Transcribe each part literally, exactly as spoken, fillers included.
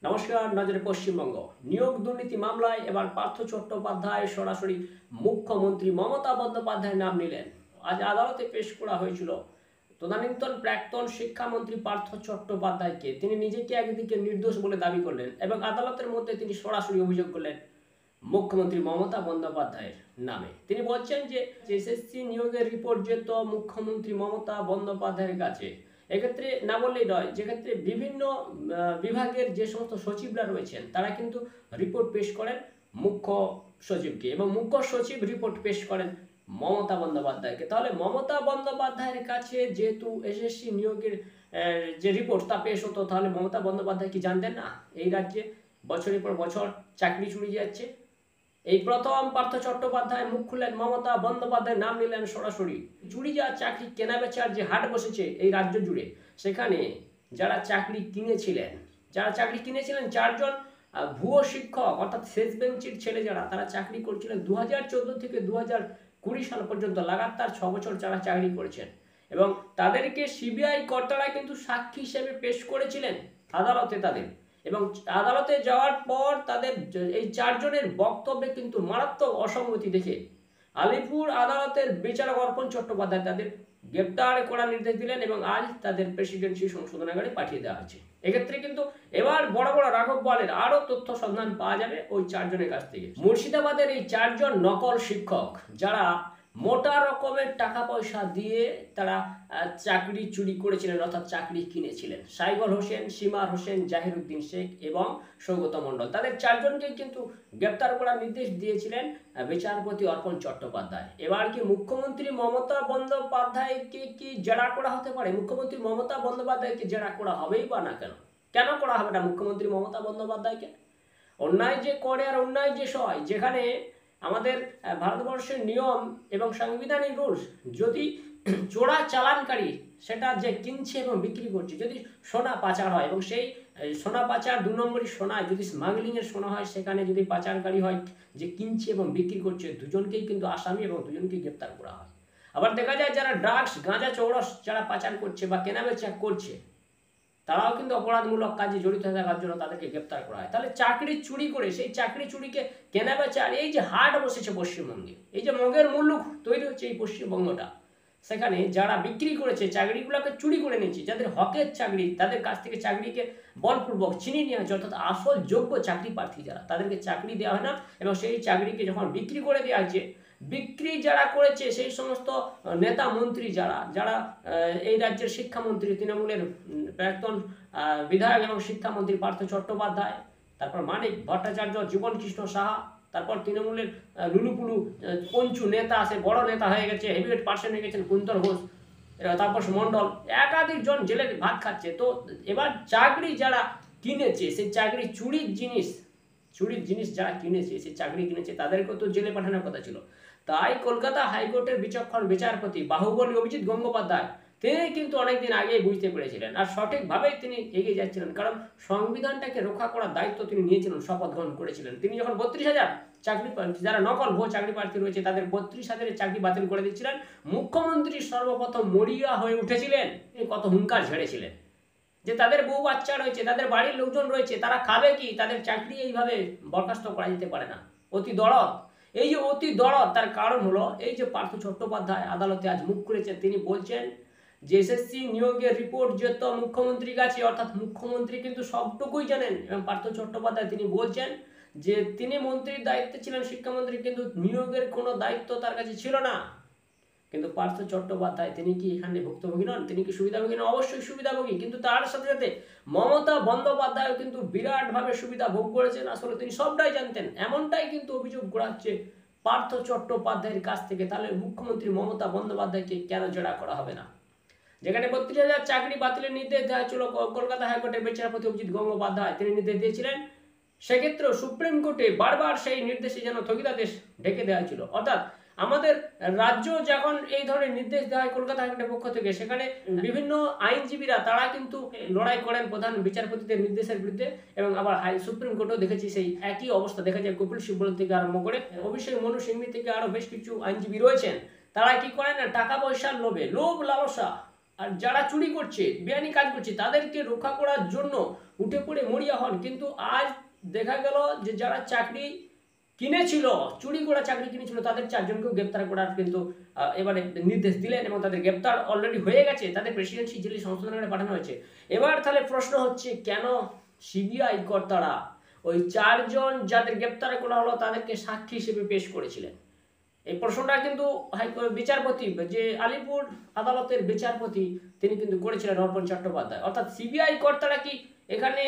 নমস্কার, নজরে পশ্চিমবঙ্গ। নিয়োগ দুর্নীতি মামলায় এবার পার্থ চট্টোপাধ্যায় সরাসরি মুখ্যমন্ত্রী মমতা বন্দ্যোপাধ্যায়ের নাম নিলেন। আজ আদালতে পেশ করা হয়েছিল তদানীন্তন প্রাক্তন শিক্ষামন্ত্রী পার্থ চট্টোপাধ্যায়কে। তিনি নিজেকে একদিকে নির্দোষ বলে দাবি করলেন এবং আদালতের মধ্যে তিনি সরাসরি অভিযোগ করলেন মুখ্যমন্ত্রী মমতা বন্দ্যোপাধ্যায়ের নামে। তিনি বলছেন যে এসএসসি নিয়োগের রিপোর্ট যেত মুখ্যমন্ত্রী মমতা বন্দ্যোপাধ্যায়ের কাছে। এক্ষেত্রে না বললেই নয়, যেক্ষেত্রে বিভিন্ন বিভাগের যে সমস্ত সচিবরা রয়েছেন তারা কিন্তু রিপোর্ট পেশ করেন মুখ্য সচিবকে এবং মুখ্য সচিব রিপোর্ট পেশ করেন মমতা বন্দ্যোপাধ্যায়কে। তাহলে মমতা বন্দ্যোপাধ্যায়ের কাছে যেহেতু এসএসসি নিয়োগের যে রিপোর্ট তা পেশ হতো, তাহলে মমতা বন্দ্যোপাধ্যায় কি জানতেন না এই রাজ্যে বছরের পর বছর চাকরি চুরি যাচ্ছে? এই প্রথম পার্থ চট্টোপাধ্যায় মুখ খুললেন, মমতা বন্দ্যোপাধ্যায় নাম নিলেন সরাসরি। চুরি যাওয়া চাকরি কেনা বেচার যে হাট বসেছে এই রাজ্য জুড়ে, সেখানে যারা চাকরি কিনেছিলেন যারা চাকরি কিনেছিলেন চারজন ভুয়ো শিক্ষক অর্থাৎ শেষ বেঞ্চির ছেলে যারা তারা চাকরি করছিলেন দু হাজার চোদ্দো থেকে দু হাজার কুড়ি সাল পর্যন্ত লাগাতার ছ বছর যারা চাকরি করেছেন এবং তাদেরকে সিবিআই কর্তারা কিন্তু সাক্ষী হিসেবে পেশ করেছিলেন আদালতে তাদের। এবং আদালতে যাওয়ার পর তাদের এই চারজনের বক্তব্যে কিন্তু মারাত্মক অসঙ্গতি দেখে আলিপুর আদালতের বিচারক অর্পণ চট্টোপাধ্যায় তাদের গ্রেপ্তার করার নির্দেশ দিলেন এবং আজ তাদের প্রেসিডেন্সি সংশোধনাগারে পাঠিয়ে দেওয়া হয়েছে। এক্ষেত্রে কিন্তু এবার বড় বড় রাঘব বলের আরো তথ্য সন্ধান পাওয়া যাবে ওই চারজনের কাছ থেকে। মুর্শিদাবাদের এই চারজন নকল শিক্ষক যারা মোটা রকমের টাকা পয়সা দিয়ে তারা চাকরি চুরি করেছিলেন অর্থাৎ চাকরি কিনেছিলেন, সাইবল হোসেন, সীমার হোসেন, জাহিরুদ্দিন শেখ এবং সৌগত মণ্ডল, তাদের চারজনকে কিন্তু গ্রেপ্তার করার নির্দেশ দিয়েছিলেন বিচারপতি অর্পণ চট্টোপাধ্যায়। এবার কি মুখ্যমন্ত্রী মমতা বন্দ্যোপাধ্যায়কে কি জেরা করা হতে পারে? মুখ্যমন্ত্রী মমতা বন্দ্যোপাধ্যায়কে জেরা করা হবেই বা না কেন? কেন করা হবে না মুখ্যমন্ত্রী মমতা বন্দ্যোপাধ্যায়কে? অন্যায় যে করে আর অন্যায় যে সয়, যেখানে আমাদের ভারতবর্ষের নিয়ম এবং সাংবিধানিক রুলস, যদি চোরা চালানকারী সেটা যে কিনছে এবং বিক্রি করছে, যদি সোনা পাচার হয় এবং সেই সোনা পাচার দু নম্বরই সোনায় যদি স্মাগলিংয়ের সোনা হয়, সেখানে যদি পাচারকারী হয় যে কিনছে এবং বিক্রি করছে, দুজনকেই কিন্তু আসামি এবং দুজনকেই গ্রেপ্তার করা হয়। আবার দেখা যায় যারা ড্রাগস, গাঁজা, চৌরস যারা পাচার করছে বা কেনাবেচা করছে, তারাও কিন্তু অপরাধমূলক কাজে জড়িত থাকার জন্য তাদেরকে গ্রেপ্তার করা হয়। তাহলে চাকরি চুরি করে সেই চাকরি চুরিকে কেনা বেচার এই যে হাট বসেছে পশ্চিমবঙ্গে, এই যে মগের মুল্লুক তৈরি হচ্ছে এই পশ্চিমবঙ্গটা, সেখানে যারা বিক্রি করেছে চাকরিগুলোকে চুরি করে নিয়েছে, যাদের হকের চাকরি তাদের কাছ থেকে চাকরিকে বলপূর্বক ছিনিয়ে নেওয়া হচ্ছে, অর্থাৎ আসল যোগ্য চাকরি প্রার্থী যারা তাদেরকে চাকরি দেওয়া হয় না এবং সেই চাকরিকে যখন বিক্রি করে দেওয়া হচ্ছে, বিক্রি যারা করেছে সেই সমস্ত নেতা মন্ত্রী যারা যারা এই রাজ্যের শিক্ষামন্ত্রী তৃণমূলের প্রাক্তন বিধায়ক এবং শিক্ষামন্ত্রী পার্থ চট্টোপাধ্যায়, তারপর মানিক ভট্টাচার্য, জীবন কৃষ্ণ সাহা, তারপর তৃণমূলের লুলুপুলু পঞ্চু নেতা, সে বড় নেতা হয়ে গেছে, হেভিওয়েট পার্সন হয়ে গেছেন কুন্তল ঘোষ, তাপস মণ্ডল, একাধিক জন জেলে ভাত খাচ্ছে। তো এবার চাকরি যারা কিনেছে সেই চাকরি চুরির জিনিস চুরির জিনিস যারা কিনেছে সেই চাকরি কিনেছে তাদেরকেও তো জেলে পাঠানোর কথা ছিল। তাই কলকাতা হাইকোর্টের বিচক্ষণ বিচারপতি বাহুবলী অভিজিৎ গঙ্গোপাধ্যায় তিনি কিন্তু অনেকদিন আগেই বুঝতে পেরেছিলেন আর সঠিকভাবেই তিনি এগিয়ে যাচ্ছিলেন, কারণ সংবিধানটাকে রক্ষা করার দায়িত্ব তিনি নিয়েছিলেন, শপথ গ্রহণ করেছিলেন। তিনি যখন বত্রিশ হাজার চাকরি যারা নকল ভুয়ো চাকরি প্রার্থী রয়েছে তাদের বত্রিশ হাজারের চাকরি বাতিল করে দিচ্ছিলেন, মুখ্যমন্ত্রী সর্বপ্রথম মরিয়া হয়ে উঠেছিলেন, কত হুঙ্কার ঝেড়েছিলেন যে তাদের বউ বাচ্চা রয়েছে, তাদের বাড়ির লোকজন রয়েছে, তারা খাবে কি, তাদের চাকরি এইভাবে বরখাস্ত করা যেতে পারে না। অতি দরদ, এই যে অতি দরদ তার কারণ হলো এই যে পার্থ চট্টোপাধ্যায় আদালতে আজ মুখ খুলেছেন। তিনি বলছেন যে এসএসসি নিয়োগের রিপোর্ট যেত মুখ্যমন্ত্রীর কাছে, অর্থাৎ মুখ্যমন্ত্রী কিন্তু সবটুকুই জানেন। এবং পার্থ চট্টোপাধ্যায় তিনি বলছেন যে তিনি মন্ত্রীর দায়িত্বে ছিলেন শিক্ষামন্ত্রী, কিন্তু নিয়োগের কোনো দায়িত্ব তার কাছে ছিল না। কিন্তু পার্থ চট্টোপাধ্যায় তিনি কি এখানে ভুক্তভোগী নন? তিনি কি সুবিধাভোগী নন? অবশ্যই সুবিধাভোগী, কিন্তু তার সাথে সাথে মমতা বন্দ্যোপাধ্যায় কিন্তু বিরাটভাবে সুবিধা ভোগ করেছেন। আসলে তিনি সবটাই জানতেন, এমনটাই কিন্তু অভিযোগ করাচ্ছে পার্থ চট্টোপাধ্যায়ের কাছ থেকে। তাহলে মুখ্যমন্ত্রী মমতা বন্দ্যোপাধ্যায়কে কেন জেরা করা হবে না? যেখানে বত্রিশ হাজার চাকরি বাতিলের নির্দেশ দেওয়া হয়েছিল কলকাতা হাইকোর্টের বিচারপতি অভিজিৎ গঙ্গোপাধ্যায় তিনি নির্দেশ দিয়েছিলেন, সেক্ষেত্রেও সুপ্রিম কোর্টে বারবার সেই নির্দেশে যেন স্থগিতাদেশ ঢেকে দেওয়া হয়েছিল। অর্থাৎ আমাদের রাজ্য যখন এই ধরনের নির্দেশ দেওয়া হয় কলকাতা হাইকোর্টের পক্ষ থেকে, সেখানে বিভিন্ন আইনজীবীরা তারা কিন্তু লড়াই করেন প্রধান বিচারপতিদের নির্দেশের বিরুদ্ধে। এবং আবার হাই সুপ্রিম কোর্টেও দেখেছি সেই একই অবস্থা দেখা যায়। কপিল সিব্বল থেকে আরম্ভ করে অভিষেক মনু সিংভি থেকে আরো বেশ কিছু আইনজীবী রয়েছেন, তারা কি করেন না, টাকা পয়সার লোভে, লোভ লালসা আর যারা চুরি করছে, বেআইনি কাজ করছে তাদেরকে রক্ষা করার জন্য উঠে পড়ে মরিয়া হন। কিন্তু আজ দেখা গেল যে যারা চাকরি কিনেছিল, চুরি করা চাকরি কিনেছিল, তাদের চারজনকেও গ্রেপ্তার করার কিন্তু এবারে নির্দেশ দিলেন এবং তাদের গ্রেপ্তার অলরেডি হয়ে গেছে, তাদের প্রেসিডেন্সি জেলে সংশোধনের পাঠানো হয়েছে। এবার তাহলে প্রশ্ন হচ্ছে, কেন সিবিআই কর্তারা ওই চারজন যাদের গ্রেপ্তার করা হলো তাদেরকে সাক্ষী হিসেবে পেশ করেছিলেন? এই প্রশ্নটা কিন্তু বিচারপতি, যে আলিপুর আদালতের বিচারপতি, তিনি কিন্তু করেছিলেন অর্পণ চট্টোপাধ্যায়। অর্থাৎ সিবিআই কর্তারা কি এখানে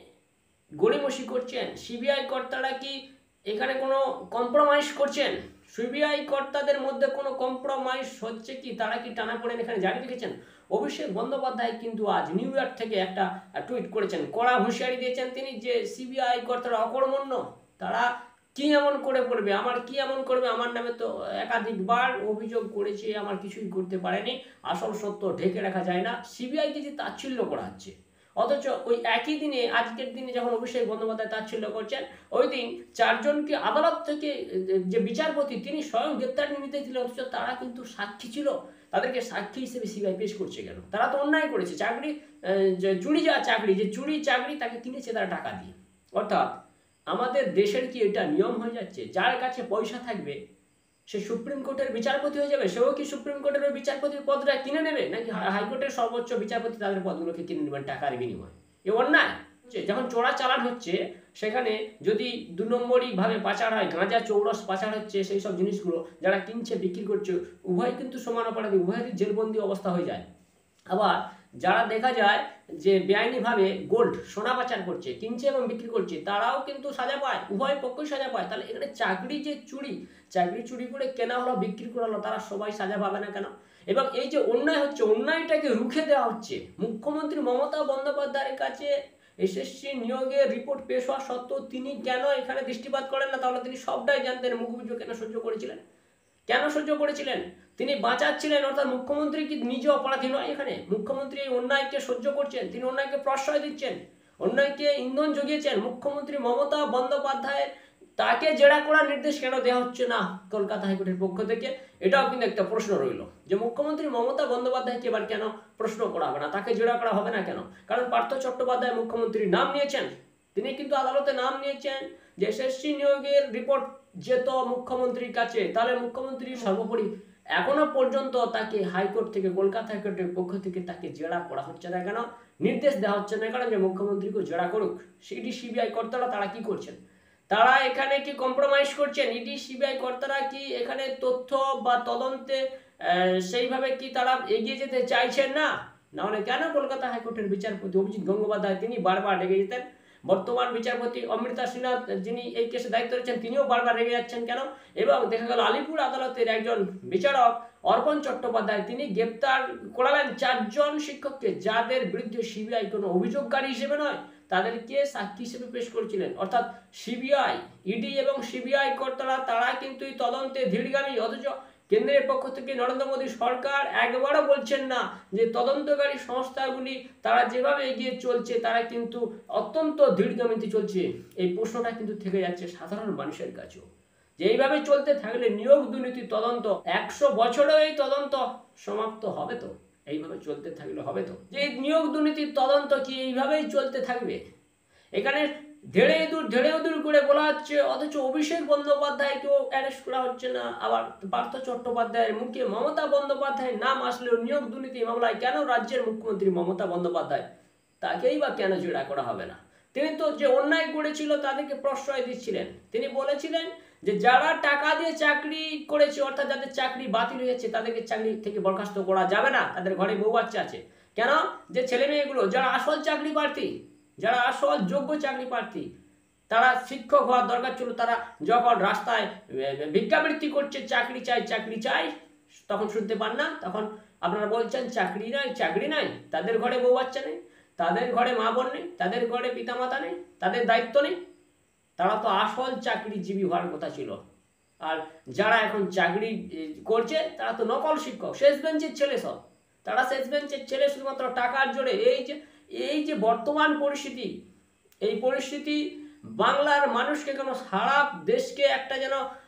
গড়িমসি করছেন? সিবিআই কর্তারা কি এখানে কোনো কম্প্রোমাইজ করছেন? সিবিআই কর্তাদের মধ্যে কোনো কম্প্রোমাইজ হচ্ছে কি? তারা কি টানাপোড়েন এখানে জারি রেখেছেন? অভিষেক বন্দ্যোপাধ্যায় কিন্তু আজ নিউ ইয়র্ক থেকে একটা টুইট করেছেন, কড়া হুঁশিয়ারি দিয়েছেন তিনি যে সিবিআই কর্তারা অকর্মণ্য, তারা কি এমন করে পড়বে, আমার কি এমন করবে, আমার নামে তো একাধিকবার অভিযোগ করেছে, আমার কিছুই করতে পারেনি, আসল সত্য ঢেকে রাখা যায় না। সিবিআইকে যে তাচ্ছিল্য করা হচ্ছে, অথচ ওই একই দিনে, আজকের দিনে যখন অভিষেক বন্দ্যোপাধ্যায় তাচ্ছিল্য করছেন, ওই দিন চারজনকে আদালত থেকে যে বিচারপতি তিনি স্বয়ং গ্রেপ্তার নির্দেশ দিলেন, অথচ তারা কিন্তু সাক্ষী ছিল। তাদেরকে সাক্ষী হিসেবে সিবিআই পেশ করছে কেন? তারা তো অন্যায় করেছে, চাকরি যে চুরি যাওয়া চাকরি, যে চুরি চাকরি তাকে কিনেছে তারা টাকা দিয়ে। অর্থাৎ আমাদের দেশের কি এটা নিয়ম হয়ে যাচ্ছে, যার কাছে পয়সা থাকবে সে সুপ্রিম কোর্টের বিচারপতি হয়ে যাবে? সেও কি সুপ্রিম কোর্টের ওই বিচারপতির পদটা কিনে নেবে, নাকি হাইকোর্টের সর্বোচ্চ বিচারপতি তাদের পদগুলোকে কিনে নেবেন টাকার বিনিময়ে? এ অন্যায়। যখন চোরা চালান হচ্ছে, সেখানে যদি দু নম্বরই ভাবে পাচার হয়, গাঁজা চৌরস পাচার হচ্ছে, সেই সব জিনিসগুলো যারা কিনছে বিক্রি করছে, উভয় কিন্তু সমান অপরাধী, উভয়েরই জেলবন্দি অবস্থা হয়ে যায়। আবার যারা দেখা যায় যে বেআইনিভাবে গোল্ড সোনা পাচার করছে, কিনছে এবং বিক্রি করছে, তারাও কিন্তু সাজা পায়, উভয় পক্ষই সাজা পায়। তাহলে এখানে চাকরি যে চুরি, চাকরি চুরি করে কেনা হলো, বিক্রি করা হলো, তারা সবাই সাজা পাবে না কেন? এবং এই যে অন্যায় হচ্ছে, অন্যায়টাকে রুখে দেওয়া হচ্ছে। মুখ্যমন্ত্রী মমতা বন্দ্যোপাধ্যায়ের কাছে এসএসসি নিয়োগের রিপোর্ট পেশ হওয়া সত্ত্বেও তিনি কেন এখানে দৃষ্টিপাত করেন না? তাহলে তিনি সবটাই জানতেন, মুখবিজু কেন সহ্য করেছিলেন? কেন সহ্য করেছিলেন? তিনি বাঁচাচ্ছিলেন, অর্থাৎ মুখ্যমন্ত্রী কি নিজে অপরাধী নয়? এখানে মুখ্যমন্ত্রী এই অন্যায়কে সহ্য করছেন, তিনি অন্যায়কে প্রশ্রয় দিচ্ছেন, অন্যায়কে ইন্ধন জুগিয়েছেন। মুখ্যমন্ত্রী মমতা বন্দ্যোপাধ্যায় তাকে জেরা করার নির্দেশ কেন দেওয়া হচ্ছে না কলকাতা হাইকোর্টের পক্ষ থেকে? এটাও কিন্তু একটা প্রশ্ন রইল, যে মুখ্যমন্ত্রী মমতা বন্দ্যোপাধ্যায়কে এবার কেন প্রশ্ন করা হবে না, তাকে জেরা করা হবে না কেন? কারণ পার্থ চট্টোপাধ্যায় মুখ্যমন্ত্রীর নাম নিয়েছেন, তিনি কিন্তু আদালতে নাম নিয়েছেন যে এসএসসি নিয়োগের রিপোর্ট যেত মুখ্যমন্ত্রীর কাছে, তাহলে মুখ্যমন্ত্রী সর্বোপরি এখনো পর্যন্ত তাকে হাইকোর্ট থেকে, কলকাতা হাইকোর্টের পক্ষ থেকে তাকে জেরা করা হচ্ছে না কেন, নির্দেশ দেওয়া হচ্ছে না কেন যে মুখ্যমন্ত্রীকে জেরা করুক? ইডি সিবিআই কর্তারা তারা কি করছেন? তারা এখানে কি কম্প্রোমাইজ করছেন? ইডি সিবিআই কর্তারা কি এখানে তথ্য বা তদন্তে সেইভাবে কি তারা এগিয়ে যেতে চাইছেন না? নাহলে কেন কলকাতা হাইকোর্টের বিচারপতি অভিজিৎ গঙ্গোপাধ্যায় তিনি বারবার রেগে যেতেন? বর্তমান বিচারপতি অমৃতা সিনহা যিনি এই কেসে দায়িত্ব রয়েছেন, তিনিও বারবার রেগে যাচ্ছেন কেন? এবং দেখা গেল আলিপুর আদালতের একজন বিচারক অর্পণ চট্টোপাধ্যায় তিনি গ্রেপ্তার করালেন চারজন শিক্ষককে, যাদের বিরুদ্ধে সিবিআই কোনো অভিযোগকারী হিসেবে নয়, তাদেরকে সাক্ষী হিসেবে পেশ করেছিলেন। অর্থাৎ সিবিআই, ইডি এবং সিবিআই কর্তারা তারা কিন্তু এই তদন্তে ধীরগামী, অথচ কেন্দ্রের পক্ষ থেকে নরেন্দ্র মোদী সরকার একবারও বলছেন না যে তদন্তকারী সংস্থাগুলি তারা যেভাবে এগিয়ে চলছে তারা কিন্তু অত্যন্ত ধীরগামিতে চলছে। এই প্রশ্নটা কিন্তু থেকে যাচ্ছে সাধারণ মানুষের কাছেও, যে এইভাবে চলতে থাকলে নিয়োগ দুর্নীতি তদন্ত একশো বছরেও এই তদন্ত সমাপ্ত হবে তো? এইভাবে চলতে থাকলে হবে তো? যে নিয়োগ দুর্নীতির তদন্ত কি এইভাবেই চলতে থাকবে? এখানে ধেড়ে দূর ধেড়ে দূর করে বলা হচ্ছে, অথচ অভিষেক বন্দ্যোপাধ্যায়কেও অ্যারেস্ট করা হচ্ছে না। আবার পার্থ চট্টোপাধ্যায়ের মুখে মমতা বন্দ্যোপাধ্যায়ের নাম আসলেও নিয়োগ দুর্নীতি মামলায় কেন রাজ্যের মুখ্যমন্ত্রী মমতা বন্দ্যোপাধ্যায়, তাকেই বা কেন জেরা করা হবে না? তিনি তো যে অন্যায় করেছিল তাদেরকে প্রশ্রয় দিচ্ছিলেন। তিনি বলেছিলেন যে যারা টাকা দিয়ে চাকরি করেছে, অর্থাৎ যাদের চাকরি বাতিল হয়েছে, তাদেরকে চাকরি থেকে বরখাস্ত করা যাবে না, তাদের ঘরে বউ বাচ্চা আছে। কেন? যে ছেলে মেয়েগুলো যারা আসল চাকরি প্রার্থী, যারা আসল যোগ্য চাকরি প্রার্থী, তারা শিক্ষক হওয়ার দরকার ছিল, তারা যখন রাস্তায় ভিক্ষাবৃত্তি করছে, চাকরি চাই চাকরি চাই, তখন শুনতে পান না, তখন আপনারা বলছেন চাকরি নাই চাকরি নাই। তাদের ঘরে বউ বাচ্চা নেই, তাদের ঘরে মা বোন নেই, তাদের ঘরে পিতামাতা নেই, তাদের দায়িত্ব নেই, তারা তো আসল চাকরিজীবী হওয়ার কথা ছিল। আর যারা এখন চাকরি করছে তারা তো নকল শিক্ষক, শেষ বেঞ্চের ছেলে সব, তারা শেষ বেঞ্চের ছেলে শুধুমাত্র টাকার জোরে। এই যে এই যে বর্তমান পরিস্থিতি, এই পরিস্থিতি বাংলার মানুষকে কেন, সারা দেশকে একটা যেন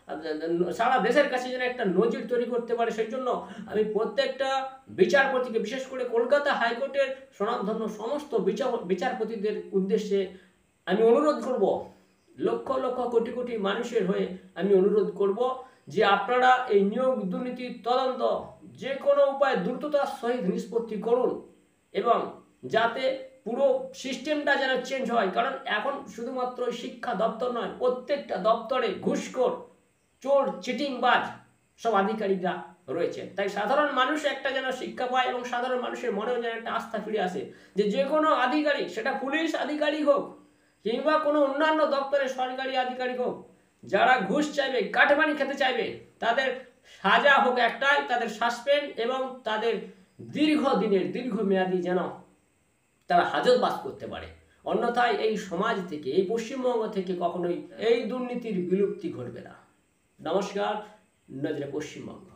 সারা দেশের কাছে যেন একটা নজির তৈরি করতে পারে। সেই জন্য আমি প্রত্যেকটা বিচারপতিকে, বিশেষ করে কলকাতা হাইকোর্টের স্বনামধন্য সমস্ত বিচার বিচারপতিদের উদ্দেশ্যে আমি অনুরোধ করব, লক্ষ লক্ষ কোটি কোটি মানুষের হয়ে আমি অনুরোধ করব যে আপনারা এই নিয়োগ দুর্নীতির তদন্ত যে কোনো উপায়ে দ্রুততার সহিত নিষ্পত্তি করুন, এবং যাতে পুরো সিস্টেমটা যেন চেঞ্জ হয়। কারণ এখন শুধুমাত্র শিক্ষা দপ্তর নয়, প্রত্যেকটা দপ্তরে ঘুষখোর, চোর, চিটিংবাজ সব আধিকারিকরা রয়েছে। তাই সাধারণ মানুষ একটা যেন শিক্ষা পায় এবং সাধারণ মানুষের মনেও যেন একটা আস্থা ফিরে আসে যে যে কোনো আধিকারিক, সেটা পুলিশ আধিকারিক হোক কিংবা কোনো অন্যান্য দপ্তরের সরকারি আধিকারিক হোক, যারা ঘুষ চাইবে, কাটমানি খেতে চাইবে, তাদের সাজা হোক একটাই, তাদের সাসপেন্ড এবং তাদের দীর্ঘদিনের দীর্ঘমেয়াদী যেন তারা হাজতবাস করতে পারে। অন্যথায় এই সমাজ থেকে, এই পশ্চিমবঙ্গ থেকে কখনোই এই দুর্নীতির বিলুপ্তি ঘটবে না। নমস্কার, নজরে পশ্চিমবঙ্গ।